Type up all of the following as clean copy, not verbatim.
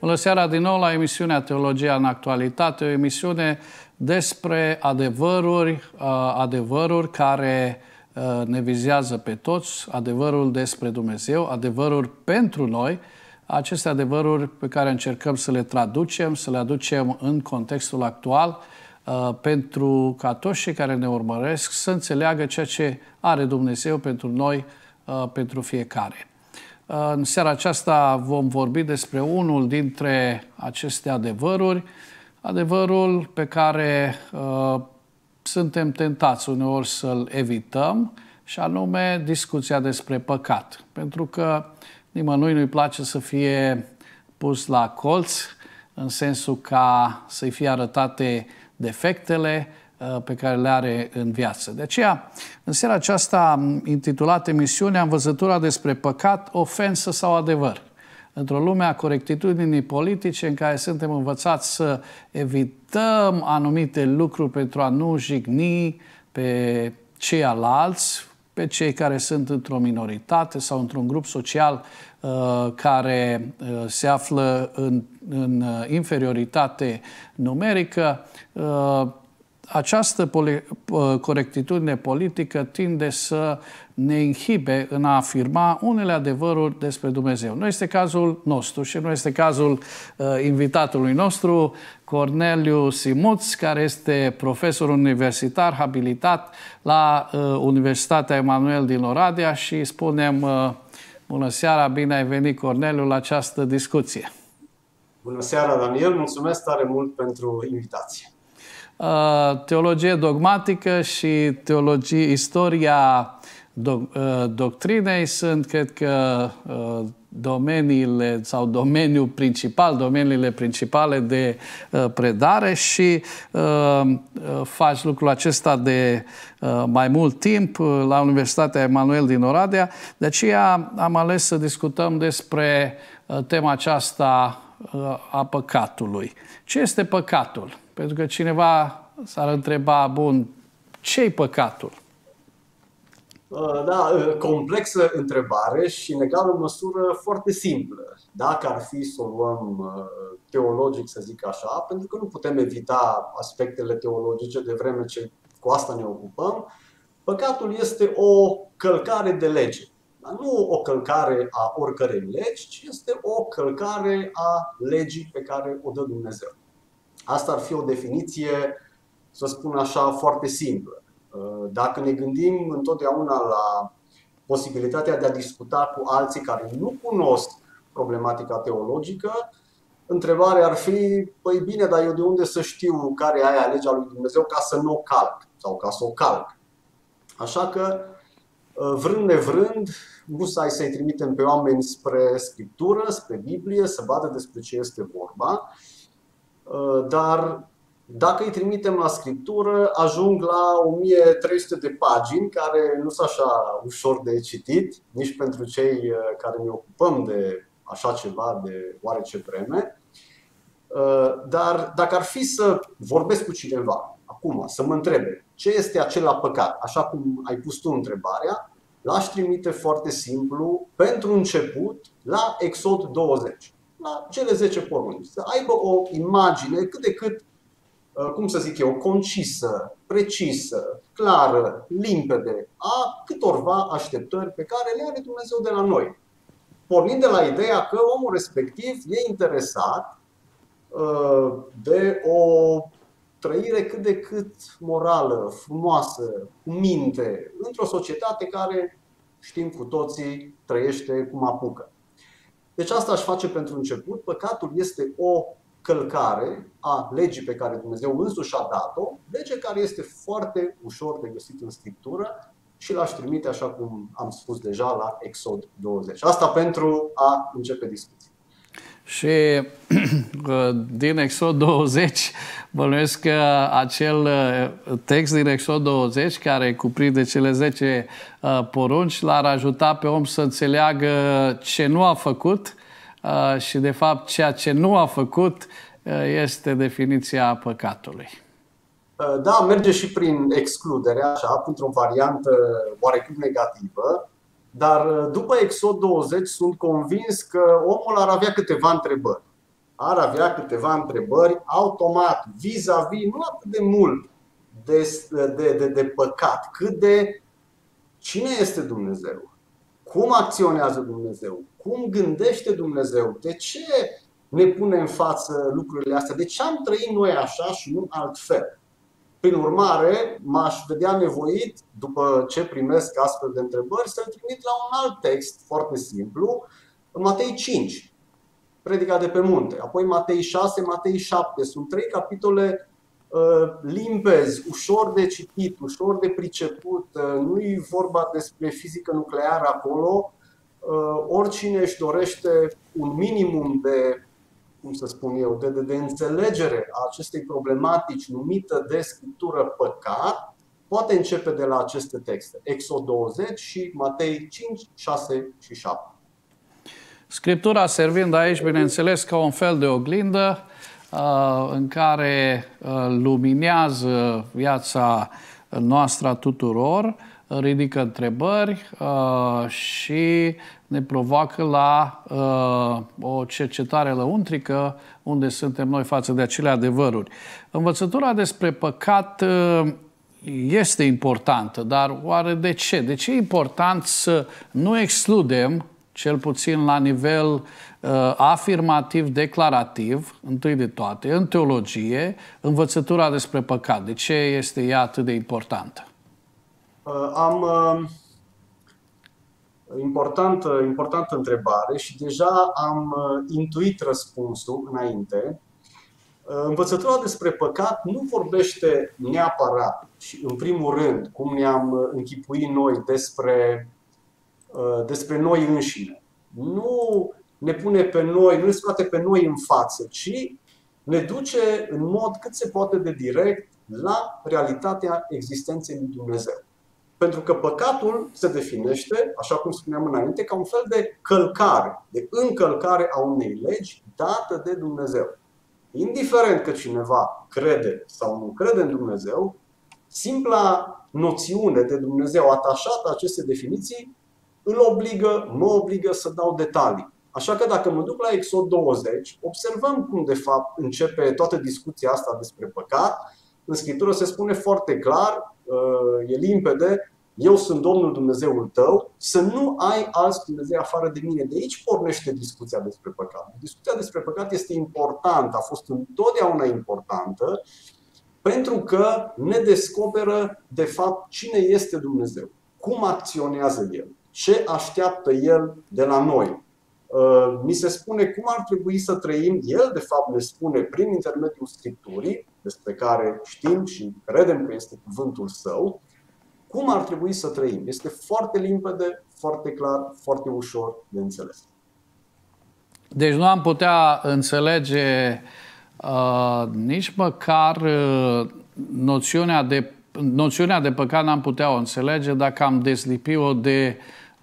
Bună seara din nou la emisiunea Teologia în Actualitate, o emisiune despre adevăruri care ne vizează pe toți, adevărul despre Dumnezeu, adevăruri pentru noi, aceste adevăruri pe care încercăm să le traducem, să le aducem în contextul actual, pentru ca toți cei care ne urmăresc să înțeleagă ceea ce are Dumnezeu pentru noi, pentru fiecare. În seara aceasta vom vorbi despre unul dintre aceste adevăruri, adevărul pe care suntem tentați uneori să-l evităm, și anume discuția despre păcat. Pentru că nimănui nu-i place să fie pus la colț, în sensul ca să-i fie arătate defectele pe care le are în viață. De aceea, în seara aceasta intitulată emisiunea Învățătura despre păcat, ofensă sau adevăr. Într-o lume a corectitudinii politice în care suntem învățați să evităm anumite lucruri pentru a nu jigni pe ceilalți, pe cei care sunt într-o minoritate sau într-un grup social care se află în inferioritate numerică, această corectitudine politică tinde să ne inhibe în a afirma unele adevăruri despre Dumnezeu. Nu este cazul nostru și nu este cazul invitatului nostru, Corneliu Simuț, care este profesor universitar habilitat la Universitatea Emanuel din Oradea, și spunem bună seara, bine ai venit, Corneliu, la această discuție. Bună seara, Daniel, mulțumesc tare mult pentru invitație. Teologie dogmatică și istoria doctrinei sunt, cred că, domeniile sau domeniile principale de predare și faci lucrul acesta de mai mult timp la Universitatea Emanuel din Oradea. De aceea am ales să discutăm despre tema aceasta a păcatului. Ce este păcatul? Pentru că cineva s-ar întreba, bun, ce-i păcatul? Da, complexă întrebare și în egală măsură foarte simplă. Dacă ar fi să o luăm teologic, să zic așa, pentru că nu putem evita aspectele teologice de vreme ce cu asta ne ocupăm, păcatul este o călcare de lege. Nu o călcare a oricărei legi, ci este o călcare a legii pe care o dă Dumnezeu. Asta ar fi o definiție, să spun așa, foarte simplă. Dacă ne gândim întotdeauna la posibilitatea de a discuta cu alții care nu cunosc problematica teologică, întrebarea ar fi, păi bine, dar eu de unde să știu care e aia legea lui Dumnezeu ca să nu o calc sau ca să o calc? Așa că, vrând nevrând, musai să-i trimitem pe oameni spre Scriptură, spre Biblie, să vadă despre ce este vorba. Dar dacă îi trimitem la Scriptură, ajung la 1300 de pagini, care nu sunt așa ușor de citit, nici pentru cei care ne ocupăm de așa ceva de oarece vreme. Dar dacă ar fi să vorbesc cu cineva acum, să mă întrebe ce este acela păcat, așa cum ai pus tu întrebarea, l-aș trimite foarte simplu, pentru început, la Exod 20. La cele 10 porunci, să aibă o imagine cât de cât, cum să zic eu, concisă, precisă, clară, limpede a câtorva așteptări pe care le are Dumnezeu de la noi. Pornind de la ideea că omul respectiv e interesat de o trăire cât de cât morală, frumoasă, cu minte, într-o societate care, știm cu toții, trăiește cum apucă. Deci asta aș face pentru început. Păcatul este o călcare a legii pe care Dumnezeu însuși a dat-o, lege care este foarte ușor de găsit în Scriptură și l-aș trimite, așa cum am spus deja, la Exod 20. Asta pentru a începe discuția. Și din Exod 20, bănuiesc că acel text din Exod 20, care cuprinde cele 10 porunci, l-ar ajuta pe om să înțeleagă ce nu a făcut și, de fapt, ceea ce nu a făcut este definiția păcatului. Da, merge și prin excludere, așa, într-o variantă oarecum negativă. Dar după Exod 20 sunt convins că omul ar avea câteva întrebări. ar avea câteva întrebări automat, vis-a-vis, nu atât de mult de păcat, cât de cine este Dumnezeu, cum acționează Dumnezeu, cum gândește Dumnezeu, de ce ne pune în față lucrurile astea, de ce am trăit noi așa și nu altfel. Prin urmare, m-aș vedea nevoit, după ce primesc astfel de întrebări, să-l trimit la un alt text foarte simplu, Matei 5, Predica de pe munte, apoi Matei 6, Matei 7. Sunt 3 capitole limpezi, ușor de citit, ușor de priceput. Nu-i vorba despre fizică nucleară acolo. Oricine își dorește un minimum de, cum să spun eu, de înțelegere a acestei problematici numită de Scriptură păcat, poate începe de la aceste texte, Exod 20 și Matei 5, 6 și 7. Scriptura servind aici, bineînțeles, ca un fel de oglindă în care luminează viața noastră a tuturor, ridică întrebări și ne provoacă la o cercetare lăuntrică unde suntem noi față de acele adevăruri. Învățătura despre păcat este importantă, dar oare de ce? De ce e important să nu excludem, cel puțin la nivel afirmativ, declarativ, întâi de toate, în teologie, învățătura despre păcat? De ce este ea atât de importantă? Importantă întrebare și deja am intuit răspunsul înainte. Învățătura despre păcat nu vorbește neapărat și în primul rând, cum ne-am închipuit noi, despre noi înșine. Nu ne pune pe noi, nu ne scoate pe noi în față, ci ne duce în mod cât se poate de direct la realitatea existenței lui Dumnezeu. Pentru că păcatul se definește, așa cum spuneam înainte, ca un fel de călcare, de încălcare a unei legi dată de Dumnezeu. Indiferent că cineva crede sau nu crede în Dumnezeu, simpla noțiune de Dumnezeu atașată a acestei definiții mă obligă să dau detalii. Așa că dacă mă duc la Exod 20, observăm cum de fapt începe toată discuția asta despre păcat. În Scriptură se spune foarte clar, e limpede, eu sunt Domnul Dumnezeul tău, să nu ai alți Dumnezei afară de mine. De aici pornește discuția despre păcat. Discuția despre păcat este importantă, a fost întotdeauna importantă, pentru că ne descoperă de fapt cine este Dumnezeu, cum acționează El, ce așteaptă El de la noi. Mi se spune cum ar trebui să trăim. El de fapt ne spune prin intermediul Scripturii, despre care știm și credem că este cuvântul Său, cum ar trebui să trăim. Este foarte limpede, foarte clar, foarte ușor de înțeles. Deci nu am putea înțelege nici măcar noțiunea de păcat, n-am putea o înțelege dacă am deslipi-o de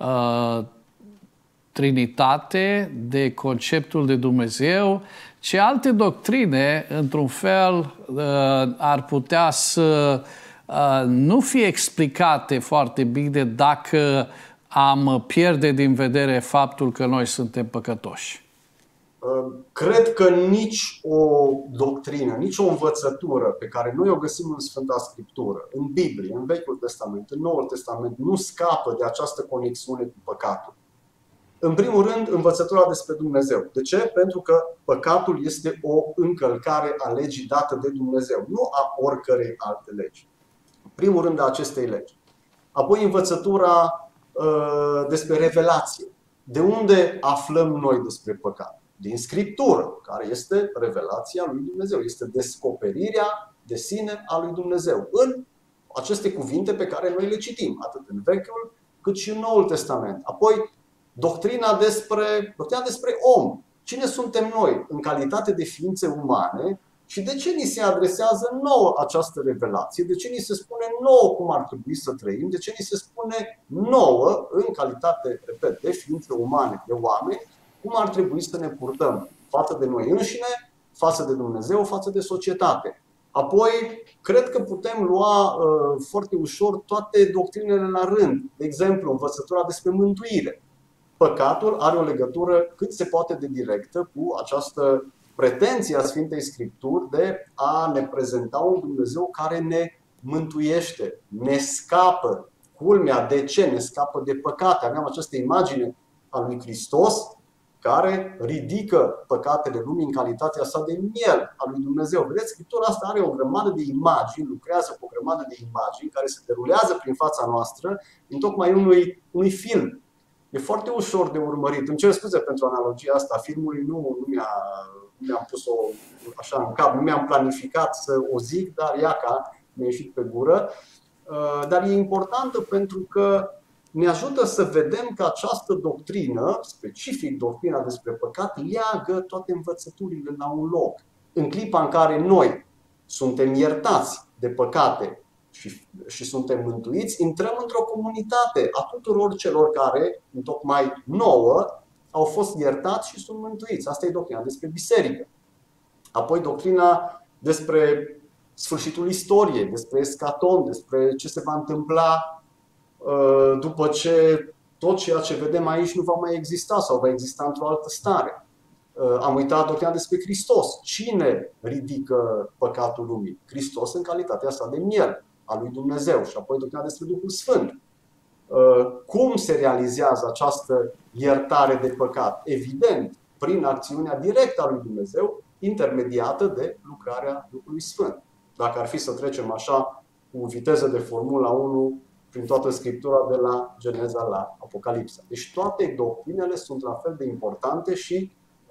Trinitate, de conceptul de Dumnezeu, ce alte doctrine, într-un fel, ar putea să nu fie explicate foarte bine dacă am pierde din vedere faptul că noi suntem păcătoși. Cred că nici o doctrină, nici o învățătură pe care noi o găsim în Sfânta Scriptură, în Biblie, în Vechiul Testament, în Noul Testament, nu scapă de această conexiune cu păcatul. În primul rând, învățătura despre Dumnezeu. De ce? Pentru că păcatul este o încălcare a legii dată de Dumnezeu, nu a oricărei alte legi. În primul rând, a acestei legi. Apoi, învățătura despre revelație. De unde aflăm noi despre păcat? Din Scriptură, care este revelația lui Dumnezeu, este descoperirea de sine a lui Dumnezeu în aceste cuvinte pe care noi le citim, atât în Vechiul cât și în Noul Testament. Apoi, doctrina despre om. Cine suntem noi în calitate de ființe umane și de ce ni se adresează nouă această revelație, de ce ni se spune nouă cum ar trebui să trăim, de ce ni se spune nouă în calitate, repet, de ființe umane, de oameni, cum ar trebui să ne purtăm față de noi înșine, față de Dumnezeu, față de societate. Apoi, cred că putem lua foarte ușor toate doctrinele la rând. De exemplu, învățătura despre mântuire. Păcatul are o legătură cât se poate de directă cu această pretenția Sfintei Scripturi de a ne prezenta un Dumnezeu care ne mântuiește, ne scapă. Culmea, de ce? Ne scapă de păcate. Aveam această imagine a lui Hristos care ridică păcatele lumii în calitatea sa de miel al lui Dumnezeu. Vedeți, Scriptura asta are o grămadă de imagini, lucrează cu o grămadă de imagini care se derulează prin fața noastră în tocmai unui film. E foarte ușor de urmărit. Îmi cer scuze pentru analogia asta. Filmului nu mi-am pus-o așa în cap, nu mi-am planificat să o zic, dar iaca mi-a ieșit pe gură. Dar e importantă pentru că ne ajută să vedem că această doctrină, specific doctrina despre păcat, leagă toate învățăturile la un loc. În clipa în care noi suntem iertați de păcate și suntem mântuiți, intrăm într-o comunitate a tuturor celor care, întocmai nouă, au fost iertați și sunt mântuiți. Asta e doctrina despre biserică. Apoi doctrina despre sfârșitul istoriei, despre eschaton, despre ce se va întâmpla după ce tot ceea ce vedem aici nu va mai exista sau va exista într-o altă stare. Am uitat doctrina despre Hristos. Cine ridică păcatul lumii? Hristos în calitatea sa de miel al lui Dumnezeu. Și apoi doctrina despre Duhul Sfânt. Cum se realizează această iertare de păcat? Evident, prin acțiunea directă a lui Dumnezeu, intermediată de lucrarea Duhului Sfânt. Dacă ar fi să trecem așa cu viteză de Formula 1 prin toată Scriptura de la Geneza la Apocalipsa. Deci toate doctrinele sunt la fel de importante și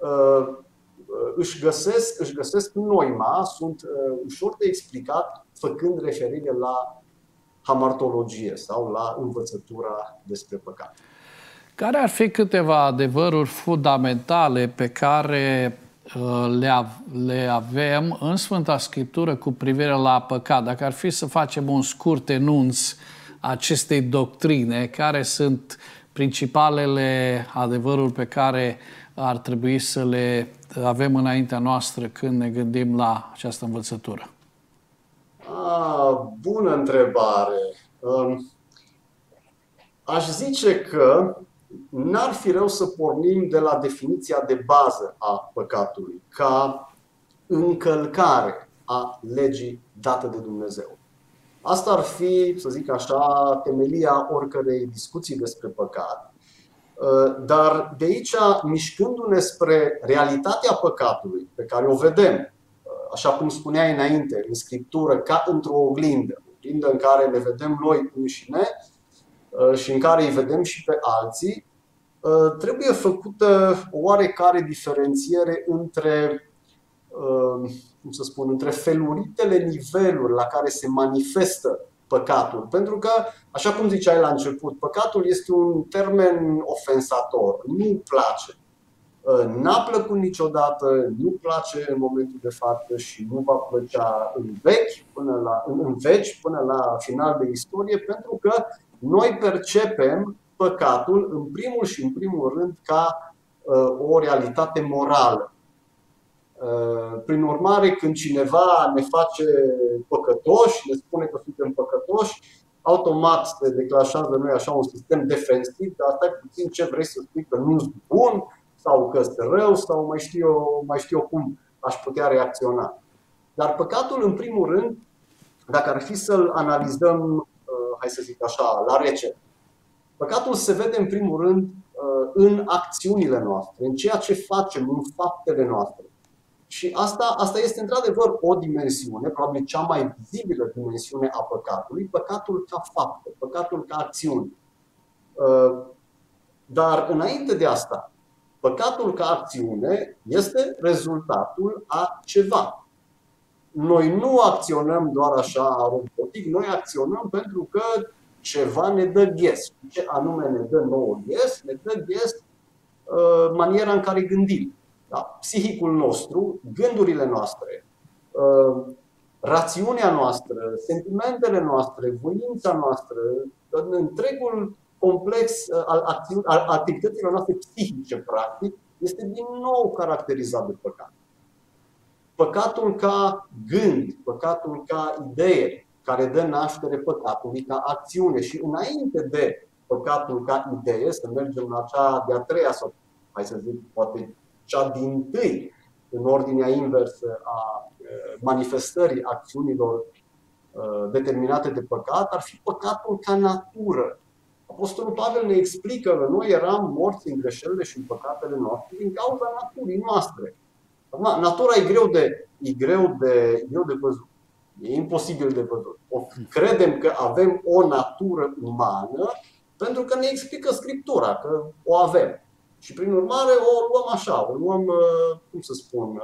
își găsesc noima, sunt ușor de explicat făcând referire la hamartologie sau la învățătura despre păcat. Care ar fi câteva adevăruri fundamentale pe care le avem în Sfânta Scriptură cu privire la păcat? Dacă ar fi să facem un scurt enunț acestei doctrine, care sunt principalele adevăruri pe care ar trebui să le avem înaintea noastră când ne gândim la această învățătură? Bună întrebare! Aș zice că n-ar fi rău să pornim de la definiția de bază a păcatului, ca încălcare a legii date de Dumnezeu. Asta ar fi, să zic așa, temelia oricărei discuții despre păcat. Dar de aici, mișcându-ne spre realitatea păcatului, pe care o vedem, așa cum spuneai înainte, în Scriptură, ca într-o oglindă în care ne vedem noi înșine și în care îi vedem și pe alții, trebuie făcută o oarecare diferențiere între, între feluritele niveluri la care se manifestă păcatul. Pentru că, așa cum ziceai la început, păcatul este un termen ofensator, nu place. N-a plăcut niciodată, nu place în momentul de față și nu va plăcea în veci până la final de istorie, pentru că noi percepem păcatul în primul și în primul rând ca o realitate morală. Prin urmare, când cineva ne face păcătoși, ne spune că suntem păcătoși, automat se declanșează noi așa un sistem defensiv, dar stai puțin, ce vrei să spui, că nu-s bun sau că este rău sau mai știu cum aș putea reacționa. Dar păcatul, în primul rând, dacă ar fi să-l analizăm, hai să zic așa, la rece, păcatul se vede în primul rând în acțiunile noastre, în ceea ce facem, în faptele noastre. Și asta este într-adevăr o dimensiune, probabil cea mai vizibilă dimensiune a păcatului, păcatul ca fapte, păcatul ca acțiune. Dar înainte de asta, păcatul ca acțiune este rezultatul a ceva. Noi nu acționăm doar așa robotic, noi acționăm pentru că ceva ne dă ghes. Ce anume ne dă nouă ghes? Ne dă ghes maniera în care gândim. Da? Psihicul nostru, gândurile noastre, rațiunea noastră, sentimentele noastre, voința noastră, întregul complex al activităților noastre psihice, practic, este din nou caracterizat de păcat. Păcatul ca gând, păcatul ca idee, care dă naștere păcatului ca acțiune. Și înainte de păcatul ca idee, să mergem la cea de-a treia, sau hai să zic, poate cea dintâi în ordinea inversă a manifestării acțiunilor determinate de păcat, ar fi păcatul ca natură. Apostolul Pavel ne explică că noi eram morți în greșelile și în păcatele noastre din cauza naturii noastre. Natura e greu de văzut. E imposibil de văzut. Credem că avem o natură umană pentru că ne explică Scriptura că o avem. Și prin urmare o luăm așa, o luăm, cum să spun,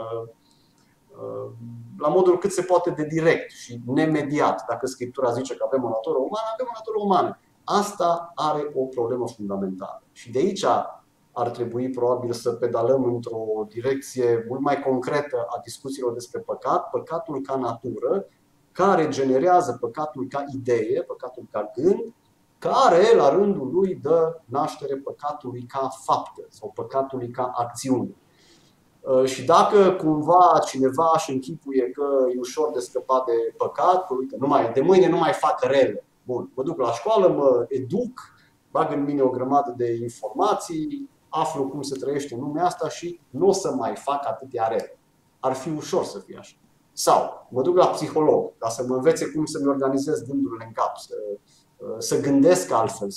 la modul cât se poate de direct și nemediat. Dacă Scriptura zice că avem o natură umană, avem o natură umană. Asta are o problemă fundamentală. Și de aici ar trebui probabil să pedalăm într-o direcție mult mai concretă a discuțiilor despre păcat, păcatul ca natură, care generează păcatul ca idee, păcatul ca gând, care la rândul lui dă naștere păcatului ca faptă sau păcatului ca acțiune. Și dacă cumva cineva își închipuie că e ușor de scăpat de păcat, că uite, de mâine nu mai fac rele. Bun, mă duc la școală, mă educ, bag în mine o grămadă de informații, aflu cum se trăiește în lumea asta și nu o să mai fac atâtea rele. Ar fi ușor să fie așa. Sau mă duc la psiholog ca să mă învețe cum să-mi organizez gândurile în cap, să gândesc altfel,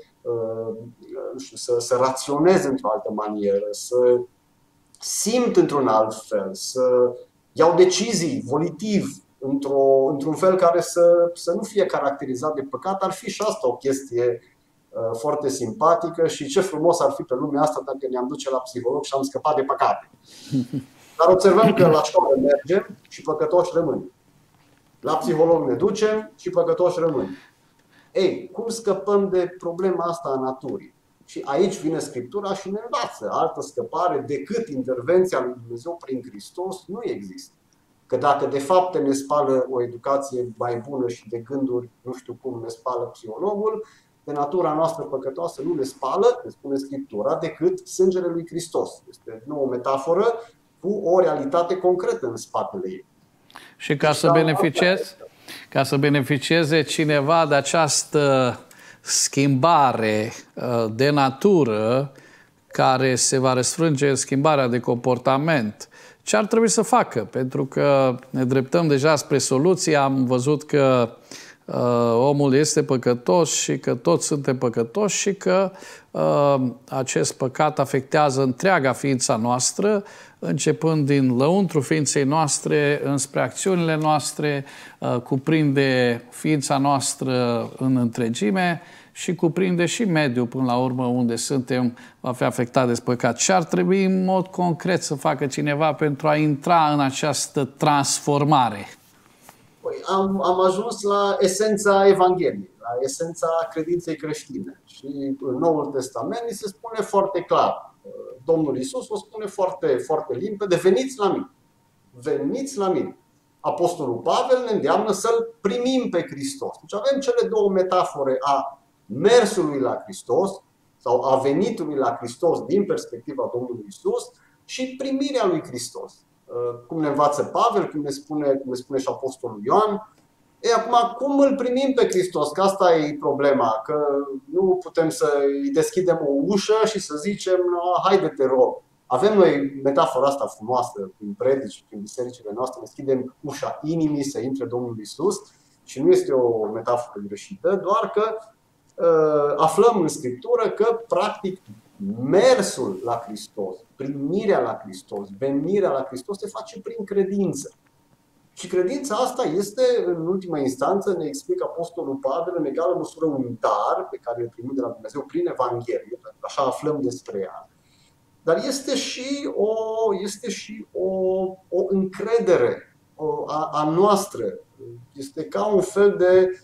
să raționez într-o altă manieră, să simt într-un alt fel, să iau decizii volitiv într-un fel care să nu fie caracterizat de păcat. Ar fi și asta o chestie foarte simpatică și ce frumos ar fi pe lumea asta dacă ne-am duce la psiholog și am scăpat de păcate. Dar observăm că la școală mergem și păcătoși rămânem. La psiholog ne ducem și păcătoși rămânem. Ei, cum scăpăm de problema asta a naturii? Și aici vine Scriptura și ne învață. Altă scăpare decât intervenția lui Dumnezeu prin Hristos nu există. Că dacă de fapt ne spală o educație mai bună și de gânduri, nu știu cum ne spală psihologul, de natura noastră păcătoasă nu ne spală, ne spune Scriptura, decât sângele lui Hristos. Este o metaforă cu o realitate concretă în spatele ei. Și ca să beneficieze cineva de această schimbare de natură care se va răsfrânge în schimbarea de comportament, ce ar trebui să facă? Pentru că ne dreptăm deja spre soluție, am văzut că omul este păcătos și că toți suntem păcătoși și că acest păcat afectează întreaga ființa noastră, începând din lăuntru ființei noastre înspre acțiunile noastre, cuprinde ființa noastră în întregime și cuprinde și mediul până la urmă unde suntem, va fi afectat de păcat. Ce ar trebui în mod concret să facă cineva pentru a intra în această transformare? Păi, am ajuns la esența Evangheliei, la esența credinței creștine. Și în Noul Testament ni se spune foarte clar. Domnul Iisus o spune foarte, foarte limpede: veniți la mine. Veniți la mine. Apostolul Pavel ne îndeamnă să-L primim pe Hristos. Deci avem cele două metafore a mersului la Hristos sau a venitului la Hristos din perspectiva Domnului Iisus și primirea lui Hristos. Cum ne învață Pavel, cum ne spune și Apostolul Ioan. Acum, cum îl primim pe Hristos? Că asta e problema, că nu putem să îi deschidem o ușă și să zicem: haide, te rog. Avem noi metafora asta frumoasă prin predici, prin bisericile noastre, deschidem ușa inimii să intre Domnul Iisus și nu este o metaforă greșită, doar că aflăm în Scriptură că practic mersul la Hristos, primirea la Hristos, venirea la Hristos se face prin credință. Și credința asta este, în ultima instanță, ne explică Apostolul Pavel, în egală măsură un dar pe care îl primim de la Dumnezeu prin Evanghelie, pentru că așa aflăm despre ea. Dar este și o încredere a noastră. Este ca un fel de,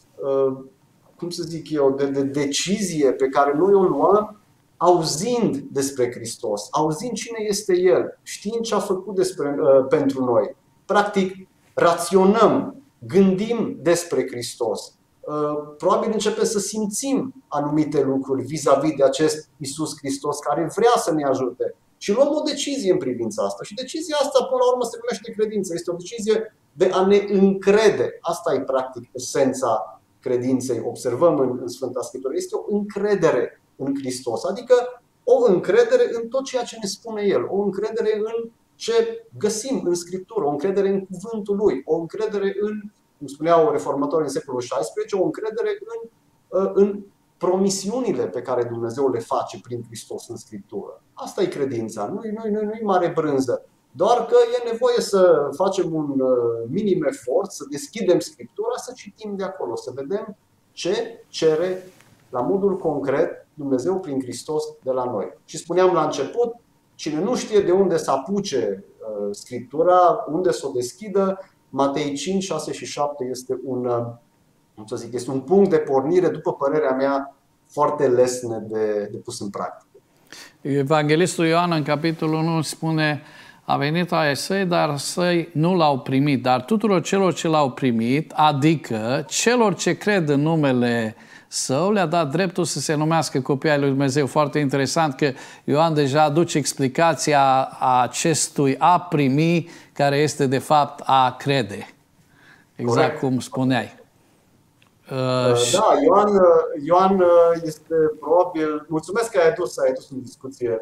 cum să zic eu, de decizie pe care noi o luăm auzind despre Hristos, auzind cine este El, știind ce a făcut pentru noi. Practic, raționăm, gândim despre Hristos. Probabil începem să simțim anumite lucruri vis-a-vis de acest Iisus Hristos care vrea să ne ajute. Și luăm o decizie în privința asta. Și decizia asta, până la urmă, se numește credință. Este o decizie de a ne încrede. Asta e, practic, esența credinței. Observăm în Sfânta Scriptură. Este o încredere în Hristos. Adică o încredere în tot ceea ce ne spune El. O încredere în ce găsim în Scriptură, o încredere în cuvântul Lui, o încredere în, cum spuneau reformatorii în secolul XVI, o încredere în promisiunile pe care Dumnezeu le face prin Hristos în Scriptură. Asta e credința, nu-i mare brânză. Doar că e nevoie să facem un minim efort, să deschidem Scriptura, să citim de acolo, să vedem ce cere la modul concret Dumnezeu prin Hristos de la noi. Și spuneam la început, cine nu știe de unde să apuce Scriptura, unde să o deschidă, Matei 5, 6 și 7 este este un punct de pornire, după părerea mea, foarte lesne de pus în practică. Evanghelistul Ioan în capitolul 1 spune: a venit ai săi, dar săi nu l-au primit, dar tuturor celor ce l-au primit, adică celor ce cred în numele Său, le-a dat dreptul să se numească copii ai lui Dumnezeu. Foarte interesant că Ioan deja aduce explicația acestui a primi, care este de fapt a crede. Exact. Corect. Cum spuneai. Da, Ioan este probabil... Mulțumesc că ai adus în discuție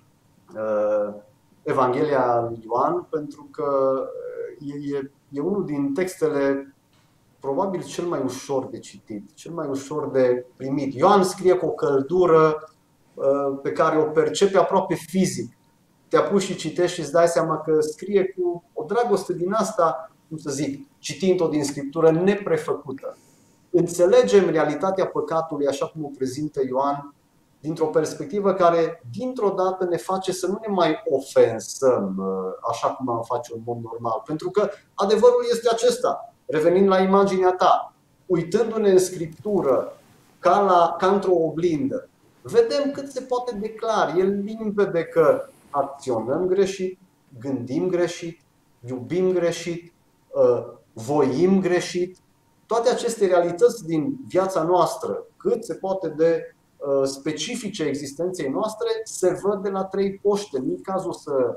Evanghelia lui Ioan, pentru că e unul din textele probabil cel mai ușor de citit, cel mai ușor de primit. Ioan scrie cu o căldură pe care o percepe aproape fizic. Te apuci și citești și îți dai seama că scrie cu o dragoste din asta, cum să zic, citind-o din Scriptură, neprefăcută. Înțelegem realitatea păcatului așa cum o prezintă Ioan, dintr-o perspectivă care dintr-o dată ne face să nu ne mai ofensăm așa cum am face în mod normal. Pentru că adevărul este acesta, revenind la imaginea ta, uitându-ne în Scriptură ca într-o oglindă, vedem cât se poate de clar, e limpede că acționăm greșit, gândim greșit, iubim greșit, voim greșit. Toate aceste realități din viața noastră, cât se poate de specifice existenței noastre, se văd de la trei poște. Nu e cazul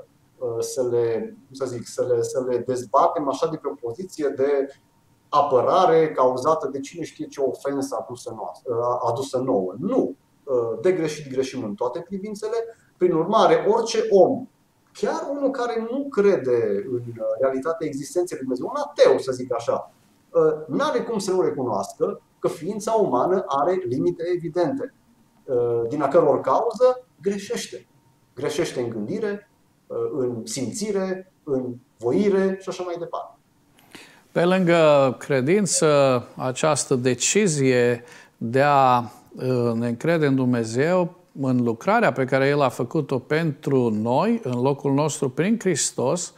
să le dezbatem așa de pe o poziție de apărare cauzată de cine știe ce ofensă adusă nouă. Nu. De greșit greșim în toate privințele. Prin urmare, orice om, chiar unul care nu crede în realitatea existenței lui Dumnezeu, un ateu, să zic așa, n-are cum să nu recunoască că ființa umană are limite evidente, din a căror cauză greșește. Greșește în gândire, în simțire, în voire și așa mai departe. Pe lângă credință, această decizie de a ne încrede în Dumnezeu, în lucrarea pe care El a făcut-o pentru noi, în locul nostru, prin Hristos,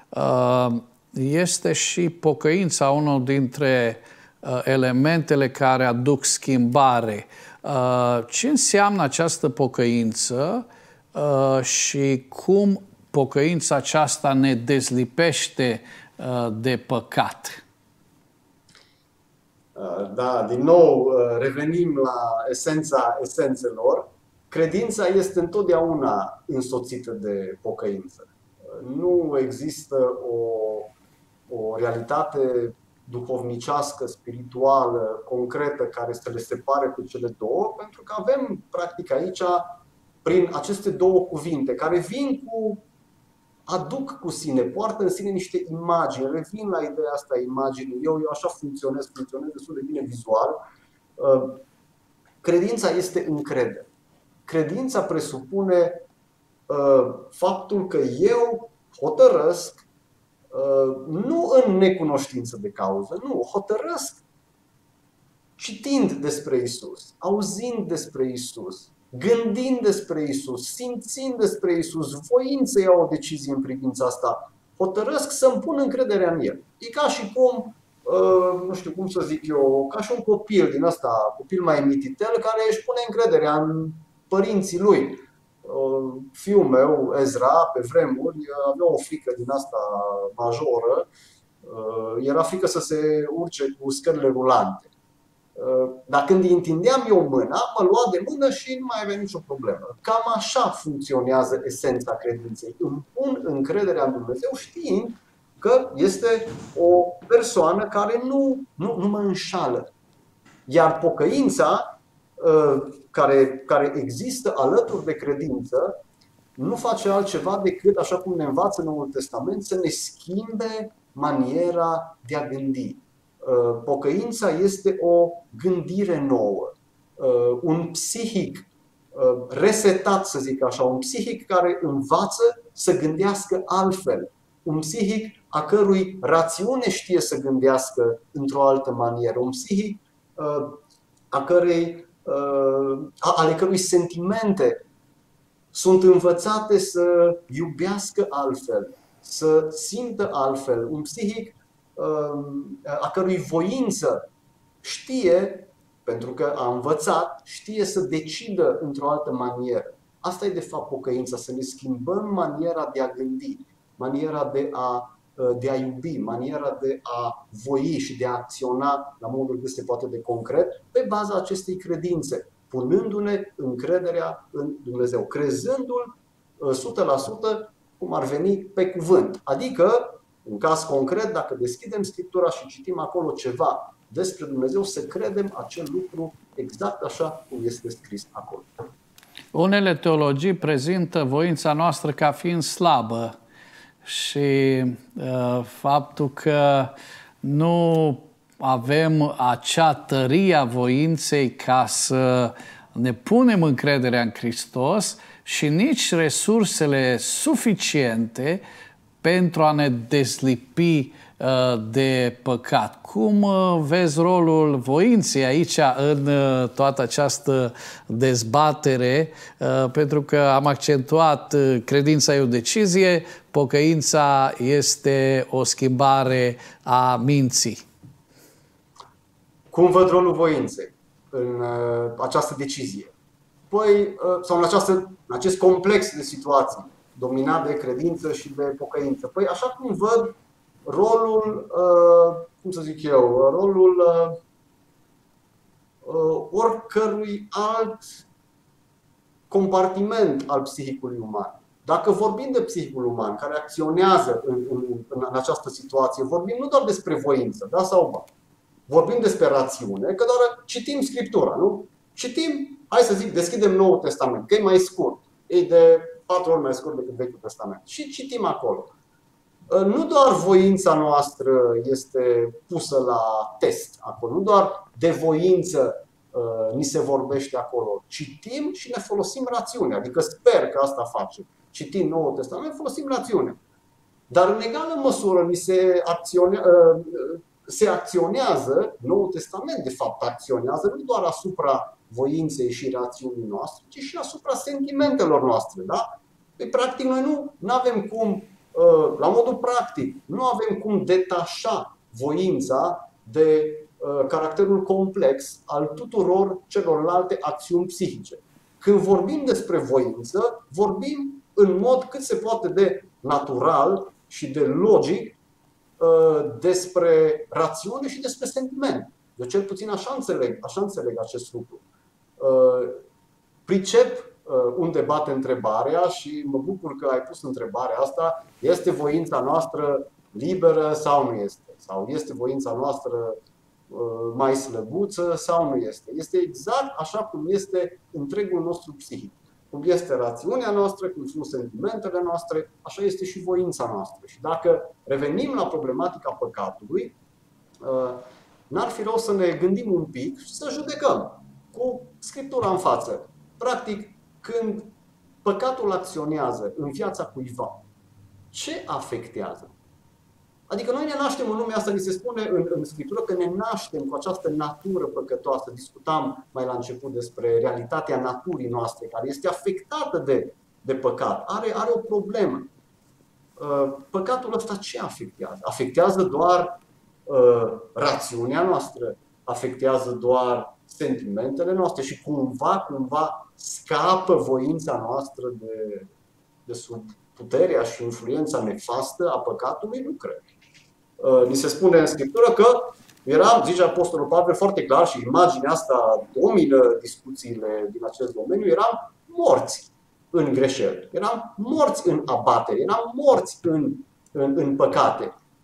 este și pocăința, unul dintre elementele care aduc schimbare. Ce înseamnă această pocăință și cum pocăința aceasta ne dezlipește de păcat? Da, din nou revenim la esența esențelor. Credința este întotdeauna însoțită de pocăință. Nu există o realitate duhovnicească, spirituală, concretă, care să le separe pe cele două, pentru că avem, practic, aici, prin aceste două cuvinte, care aduc cu sine, poartă în sine niște imagini, revin la ideea asta a imaginii. Eu așa funcționez destul de bine vizual. Credința este încredere. Credința presupune faptul că eu hotărăsc, nu în necunoștință de cauză, nu, hotărăsc citind despre Isus, auzind despre Isus, gândind despre Isus, simțind despre Isus, voind să iau o decizie în privința asta, hotărăsc să-mi pun încrederea în El. E ca și cum, nu știu cum să zic eu, ca și un copil din ăsta, copil mai mititel, care își pune încrederea în părinții lui. Fiul meu, Ezra, pe vremuri, avea o frică din asta majoră. Era frică să se urce cu scările rulante. Dar când îi întindeam eu mâna, mă lua de mână și nu mai avea nicio problemă. Cam așa funcționează esența credinței. Îmi pun încrederea în Dumnezeu știind că este o persoană care nu mă înșală. Iar pocăința care există alături de credință nu face altceva decât, așa cum ne învață Noul Testament, să ne schimbe maniera de a gândi. Pocăința este o gândire nouă, un psihic resetat, să zic așa, un psihic care învață să gândească altfel, un psihic a cărui rațiune știe să gândească într-o altă manieră, un psihic ale cărui sentimente sunt învățate să iubească altfel, să simtă altfel, un psihic a cărui voință știe, pentru că a învățat, știe să decidă într-o altă manieră. Asta e de fapt pocăința, să ne schimbăm maniera de a gândi, maniera de a iubi, maniera de a voi și de a acționa la modul cât se poate de concret pe baza acestei credințe, punându-ne încrederea în Dumnezeu, crezându-L 100% cum ar veni pe cuvânt. Adică, în caz concret, dacă deschidem Scriptura și citim acolo ceva despre Dumnezeu, să credem acel lucru exact așa cum este scris acolo. Unele teologii prezintă voința noastră ca fiind slabă și faptul că nu avem acea tărie a voinței ca să ne punem încrederea în Hristos și nici resursele suficiente pentru a ne dezlipi de păcat. Cum vezi rolul voinței aici în toată această dezbatere? Pentru că am accentuat credința e o decizie, pocăința este o schimbare a minții. Cum văd rolul voinței în această decizie? Păi, sau în acest complex de situații dominat de credință și de pocăință. Păi, așa cum văd rolul, cum să zic eu, rolul oricărui alt compartiment al psihicului uman. Dacă vorbim de psihicul uman care acționează în această situație, vorbim nu doar despre voință, da sau ba. Vorbim despre rațiune, că doar citim Scriptura, nu? Citim, hai să zic, deschidem Noul Testament, că e mai scurt, e de 4 ori mai scurt decât Vechiul Testament. Și citim acolo. Nu doar voința noastră este pusă la test acolo, nu doar de voință ni se vorbește acolo. Citim și ne folosim rațiunea, adică sper că asta facem. Citim Noul Testament, folosim rațiunea. Dar în egală măsură se acționează, Noul Testament de fapt acționează nu doar asupra voinței și rațiunii noastre, ci și asupra sentimentelor noastre. Da? Păi, practic, noi nu avem cum, la modul practic, nu avem cum detașa voința de caracterul complex al tuturor celorlalte acțiuni psihice. Când vorbim despre voință, vorbim în mod cât se poate de natural și de logic despre rațiune și despre sentiment. Eu cel puțin așa înțeleg acest lucru. Pricep unde bate întrebarea și mă bucur că ai pus întrebarea asta. Este voința noastră liberă sau nu este? Sau este voința noastră mai slăbuță sau nu este? Este exact așa cum este întregul nostru psihic. Cum este rațiunea noastră, cum sunt sentimentele noastre, așa este și voința noastră. Și dacă revenim la problematica păcatului, n-ar fi rău să ne gândim un pic și să judecăm cu Scriptura în față. Practic, când păcatul acționează în viața cuiva, ce afectează? Adică noi ne naștem în lumea asta, ni se spune în Scriptură că ne naștem cu această natură păcătoasă. Discutam mai la început despre realitatea naturii noastre, care este afectată de păcat. Are o problemă. Păcatul ăsta ce afectează? Afectează doar rațiunea noastră, afectează doar sentimentele noastre și cumva scapă voința noastră de sub puterea și influența nefastă a păcatului? Nu cred. Ni se spune în Scriptură că zice Apostolul Pavel foarte clar și imaginea asta domină discuțiile din acest domeniu, eram morți în greșeli, eram morți în abatere, eram morți în păcate.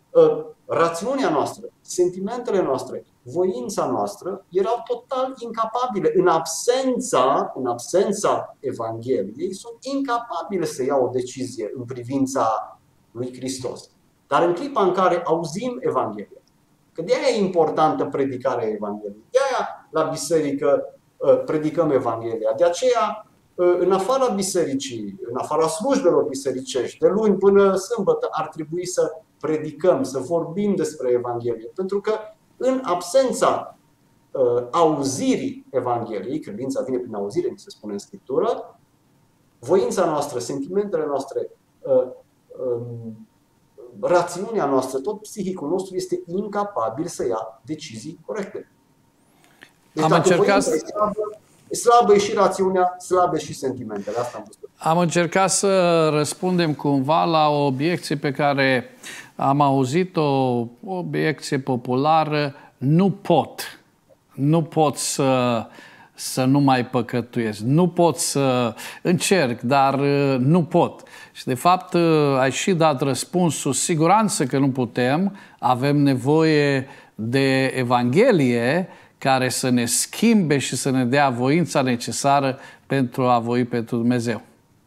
rațiunea noastră, sentimentele noastre, voința noastră erau total incapabile. În absența Evangheliei, sunt incapabile să iau o decizie în privința lui Hristos. Dar în clipa în care auzim Evanghelia, că de aia e importantă predicarea Evangheliei, de aia la biserică predicăm Evanghelia, de aceea în afara bisericii, în afara slujbelor bisericești, de luni până sâmbătă, ar trebui să predicăm, să vorbim despre Evanghelie. Pentru că în absența auzirii Evangheliei, credința vine prin auzire, mi se spune în Scriptură, voința noastră, sentimentele noastre, rațiunea noastră, tot psihicul nostru este incapabil să ia decizii corecte. Deci am încercat slabă e și rațiunea, slabe și sentimentele. Asta am văzut. Am încercat să răspundem cumva la o obiecție pe care am auzit-o, o obiecție populară: nu pot. Nu pot să nu mai păcătuiesc. Nu pot să încerc, dar nu pot. Și de fapt ai și dat răspunsul: siguranță că nu putem, avem nevoie de Evanghelie care să ne schimbe și să ne dea voința necesară pentru a voi pentru Dumnezeu.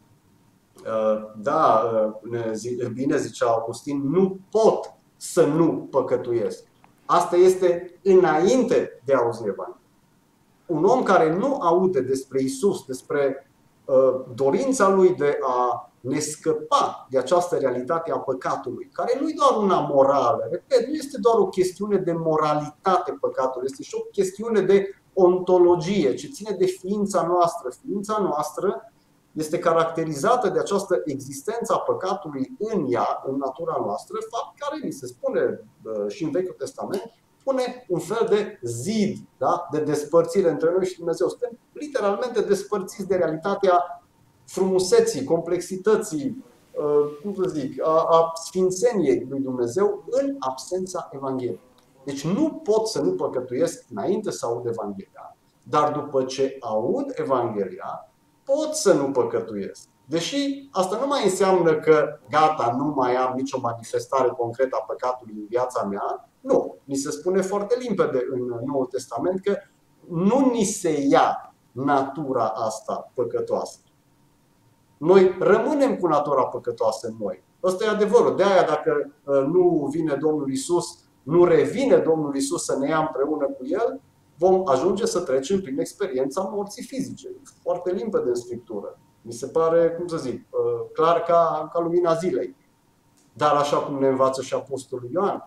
Da, bine zicea Augustin, nu pot să nu păcătuiesc. Asta este înainte de a auzi Evanghelia. Un om care nu aude despre Isus, despre dorința lui de a ne scăpa de această realitate a păcatului, care nu e doar una morală, repet, nu este doar o chestiune de moralitate păcatul, este și o chestiune de ontologie, ce ține de ființa noastră. Ființa noastră este caracterizată de această existență a păcatului în ea, în natura noastră, fapt care ni se spune și în Vechiul Testament, pune un fel de zid, da? De despărțire între noi și Dumnezeu. Suntem literalmente despărțiți de realitatea frumuseții, complexității, cum să zic, a sfințeniei lui Dumnezeu în absența Evangheliei. Deci nu pot să nu păcătuiesc înainte să aud Evanghelia, dar după ce aud Evanghelia, pot să nu păcătuiesc. Deși asta nu mai înseamnă că gata, nu mai am nicio manifestare concretă a păcatului în viața mea. Nu, ni se spune foarte limpede în Noul Testament că nu ni se ia natura asta păcătoasă. Noi rămânem cu natura păcătoasă în noi. Ăsta e adevărul. De aia dacă nu vine Domnul Iisus, nu revine Domnul Iisus să ne ia împreună cu El, vom ajunge să trecem prin experiența morții fizice. Foarte limpede în Scriptură. Mi se pare, cum să zic, clar ca lumina zilei. Dar așa cum ne învață și Apostolul Ioan,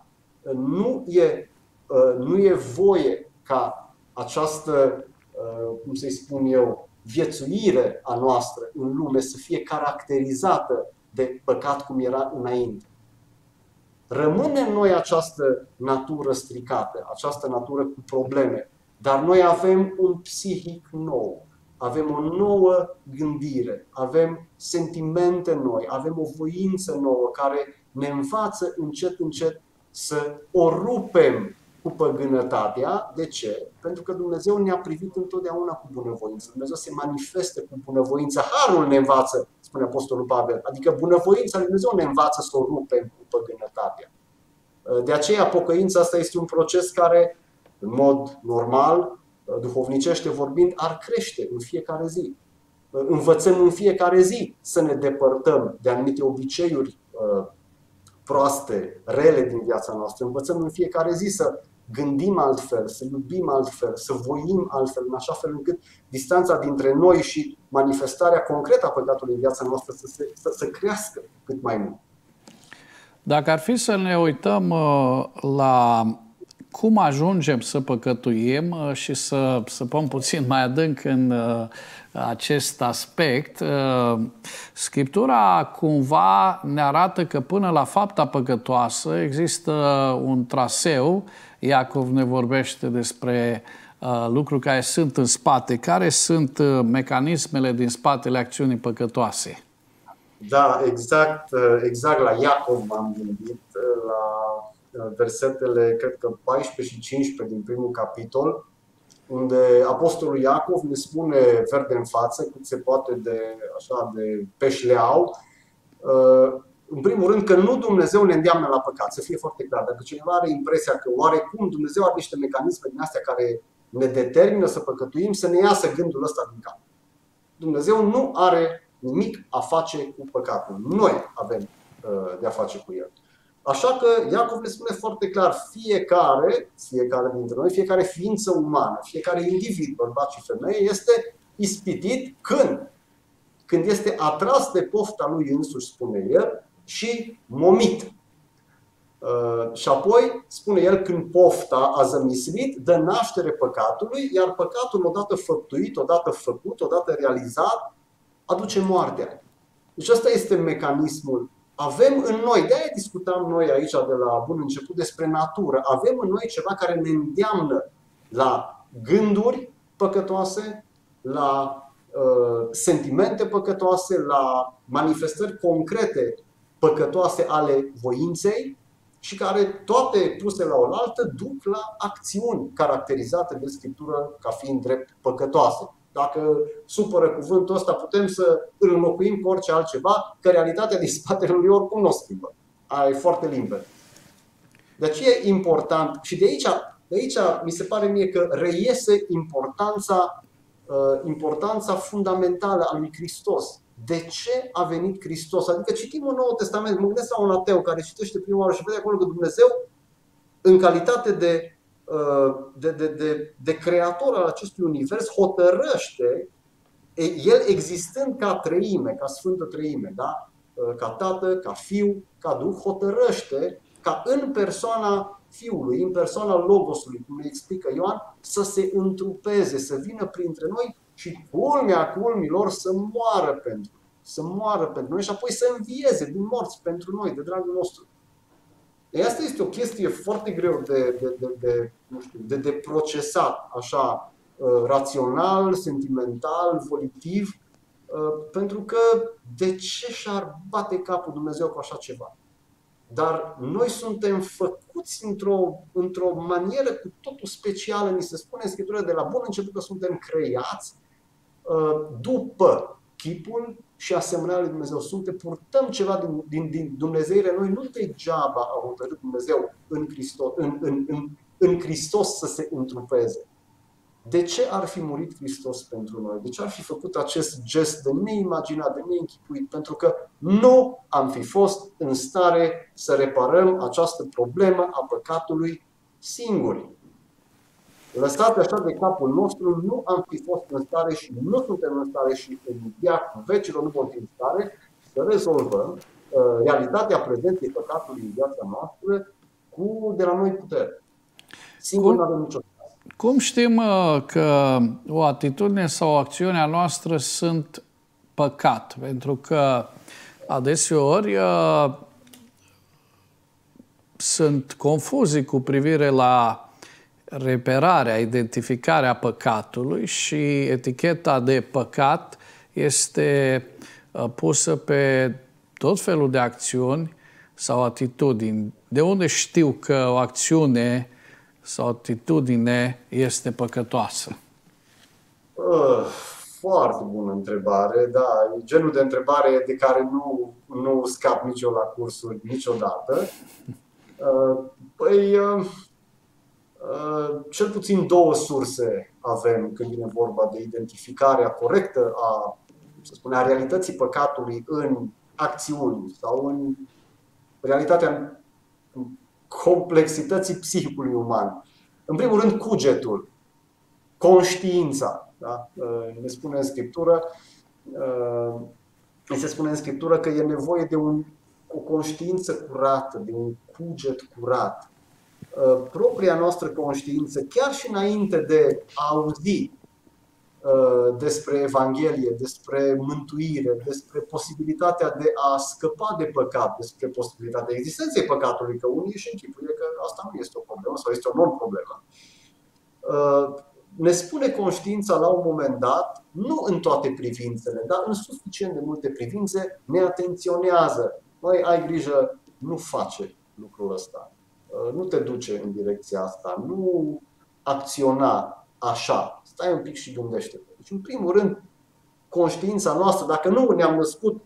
nu e voie ca această, cum să-i spun eu, viețuire a noastră în lume să fie caracterizată de păcat cum era înainte. Rămâne în noi această natură stricată, această natură cu probleme, dar noi avem un psihic nou, avem o nouă gândire, avem sentimente noi, avem o voință nouă care ne învață încet, încet să o rupem cu păgânătatea. De ce? Pentru că Dumnezeu ne-a privit întotdeauna cu bunăvoință. Dumnezeu se manifestă cu bunăvoință. Harul ne învață, spune Apostolul Pavel. Adică bunăvoința lui Dumnezeu ne învață să o rupem cu păgânătatea. De aceea pocăința asta este un proces care, în mod normal, duhovnicește vorbind, ar crește în fiecare zi. Învățăm în fiecare zi să ne depărtăm de anumite obiceiuri proaste, rele din viața noastră. Învățăm în fiecare zi să gândim altfel, să iubim altfel, să voim altfel, în așa fel încât distanța dintre noi și manifestarea concretă a păcatului în viața noastră să crească cât mai mult. Dacă ar fi să ne uităm la cum ajungem să păcătuim și să săpăm puțin mai adânc în acest aspect, Scriptura cumva ne arată că până la fapta păcătoasă există un traseu. Iacov ne vorbește despre lucruri care sunt în spate. Care sunt mecanismele din spatele acțiunii păcătoase? Da, exact la Iacov m-am gândit, la versetele, cred că 14 și 15 din primul capitol, unde Apostolul Iacov ne spune verde în față, cât se poate de peșleau, în primul rând că nu Dumnezeu ne îndeamnă la păcat, să fie foarte clar. Dacă cineva are impresia că oarecum Dumnezeu are niște mecanisme din astea care ne determină să păcătuim, să ne iasă gândul ăsta din cap. Dumnezeu nu are nimic a face cu păcatul. Noi avem de-a face cu el. Așa că Iacov ne spune foarte clar, fiecare dintre noi, fiecare ființă umană, fiecare individ, bărbat și femeie, este ispitit când este atras de pofta lui însuși, spune el, și momit. Și apoi, spune el, când pofta a zămislit, dă naștere păcatului, iar păcatul, odată făptuit, odată făcut, odată realizat, aduce moartea. Deci ăsta este mecanismul. Avem în noi, de-aia discutam noi aici de la bun început despre natură, avem în noi ceva care ne îndeamnă la gânduri păcătoase, la sentimente păcătoase, la manifestări concrete păcătoase ale voinței și care, toate puse la oaltă, duc la acțiuni caracterizate de Scriptură ca fiind drept păcătoase. Dacă supără cuvântul ăsta, putem să îl înlocuim cu orice altceva, că realitatea din spatele lui oricum nu o schimbă. Aia e foarte limpede. Deci e important și de aici mi se pare mie că reiese importanța fundamentală a lui Hristos. De ce a venit Hristos? Adică citim în Noul Testament, mă gândesc la un ateu care citește prima oară și vede acolo că Dumnezeu, în calitate de creator al acestui univers, hotărăște, el existând ca treime, ca Sfântă Treime, da? Ca Tată, ca Fiu, ca Duh, hotărăște ca în persoana Fiului, în persoana Logosului, cum ne explică Ioan, să se întrupeze, să vină printre noi și culmea culmilor să moară pentru noi și apoi să învieze din morți pentru noi, de dragul nostru. Asta este o chestie foarte greu de procesat, așa, rațional, sentimental, volitiv, pentru că de ce și-ar bate capul Dumnezeu cu așa ceva? Dar noi suntem făcuți într-o manieră cu totul specială, ni se spune în Scriptură de la bun început că suntem creați după chipul și asemănarea lui Dumnezeu. Purtăm ceva din Dumnezeire. Noi nu degeaba a hotărât Dumnezeu în Hristos să se întrupeze. De ce ar fi murit Hristos pentru noi? De ce ar fi făcut acest gest de neimaginat, de neînchipuit? Pentru că nu am fi fost în stare să reparăm această problemă a păcatului singuri. Lăsați așa de capul nostru, nu am fi fost în stare și nu suntem în stare și în viața vecilor nu vom fi în stare să rezolvăm realitatea prezenței păcatului în viața noastră de la noi putere. Singur nu avem nicio. Cum știm că o atitudine sau o acțiune a noastră sunt păcat? Pentru că adeseori sunt confuzii cu privire la reperarea, identificarea păcatului și eticheta de păcat este pusă pe tot felul de acțiuni sau atitudini. De unde știu că o acțiune sau atitudine este păcătoasă? Foarte bună întrebare, da. E genul de întrebare de care nu scap nici eu la cursuri niciodată. Cel puțin două surse avem când vine vorba de identificarea corectă a realității păcatului în acțiuni sau în realitatea complexității psihicului uman. În primul rând, cugetul, conștiința. Da? Ne spune în Scriptură, se spune în Scriptură că e nevoie de o conștiință curată, de un cuget curat. Propria noastră conștiință, chiar și înainte de a auzi despre Evanghelie, despre mântuire, despre posibilitatea de a scăpa de păcat, despre posibilitatea existenței păcatului, că unii își închipuie că asta nu este o problemă sau este o non-problemă. Ne spune conștiința la un moment dat, nu în toate privințele, dar în suficient de multe privințe, ne atenționează. Măi, ai grijă, nu face lucrul ăsta, nu te duce în direcția asta, nu acționa așa, stai un pic și gândește-te. Deci, în primul rând, conștiința noastră, dacă nu ne-am născut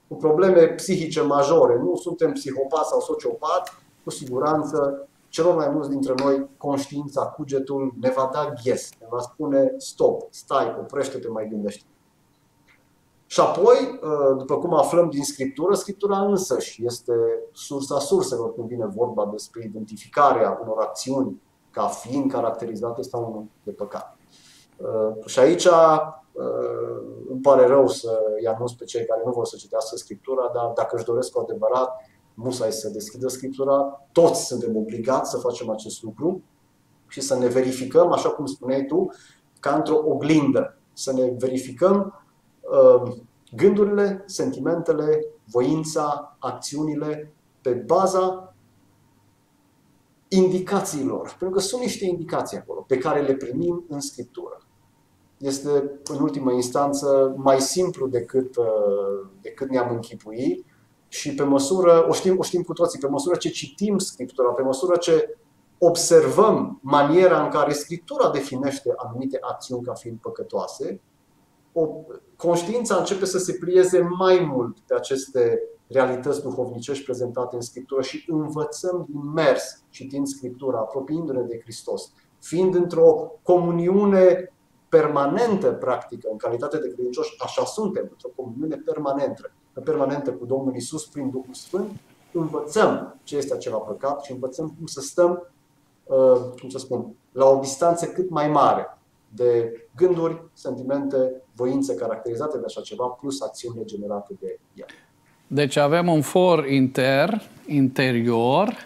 cu probleme psihice majore, nu suntem psihopați sau sociopați, cu siguranță celor mai mulți dintre noi conștiința, cugetul ne va da ghes, ne va spune stop, stai, oprește-te, mai gândește. Și apoi, după cum aflăm din Scriptură, Scriptura însăși este sursa surselor când vine vorba despre identificarea unor acțiuni ca fiind caracterizate sau nu de păcat. Și aici îmi pare rău să-i anunț pe cei care nu vor să citească Scriptura, dar dacă își doresc cu adevărat, musai să deschidă Scriptura, toți suntem obligați să facem acest lucru și să ne verificăm, așa cum spuneai tu, ca într-o oglindă, să ne verificăm gândurile, sentimentele, voința, acțiunile pe baza indicațiilor. Pentru că sunt niște indicații acolo pe care le primim în Scriptură. Este, în ultimă instanță, mai simplu decât ne-am închipui și pe măsură, o știm cu toții, pe măsură ce citim Scriptura, pe măsură ce observăm maniera în care Scriptura definește anumite acțiuni ca fiind păcătoase, conștiința începe să se plieze mai mult pe aceste realități duhovnicești prezentate în Scriptură și învățăm din mers citind Scriptura, apropiindu-ne de Hristos, fiind într-o comuniune permanentă, practică, în calitate de credincioși, așa suntem, într-o comuniune permanentă cu Domnul Iisus prin Duhul Sfânt, învățăm ce este acela păcat și învățăm cum să stăm, la o distanță cât mai mare de gânduri, sentimente, voințe caracterizate de așa ceva, plus acțiunile generate de el. Deci avem un for interior,